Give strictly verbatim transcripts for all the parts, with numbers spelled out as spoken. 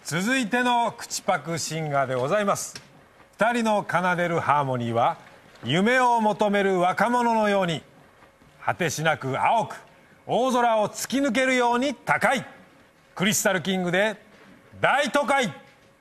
続いての口パクシンガーでございます。二人の奏でるハーモニーは夢を求める若者のように果てしなく青く大空を突き抜けるように高い。クリスタルキングで大都会。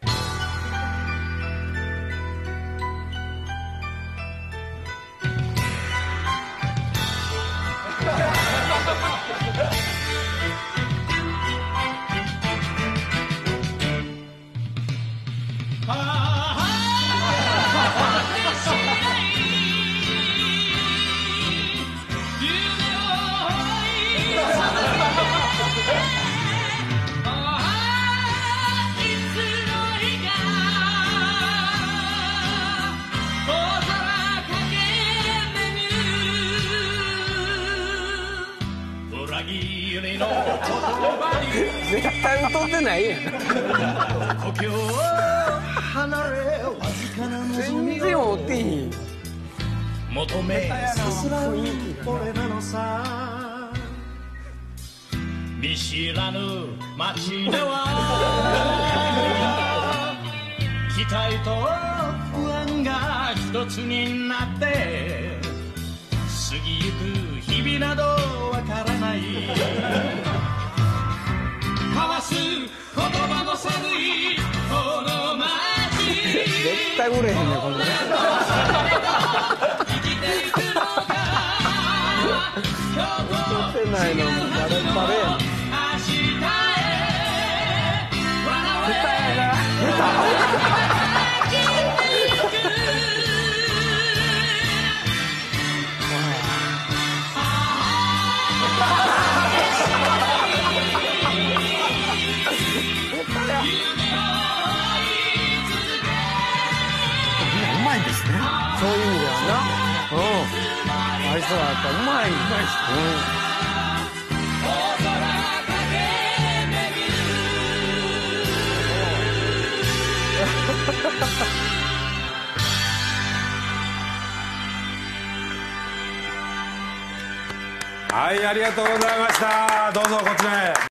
絶対歌ってないやん。全然おっていい。 求めさすらう俺なのさ。見知らぬ街では期待と不安が一つになって過ぎゆく日々などわからない。交わす言葉の寒いこの街。 絶対売れへんねこんな。 生きていくのが今日と歌ってないのバレバレやん。 明日へ笑やうまいですね。 そういう意味ではな。うん。あいつらやっぱうまい。うまいし。 はい、ありがとうございました。どうぞこちらへ。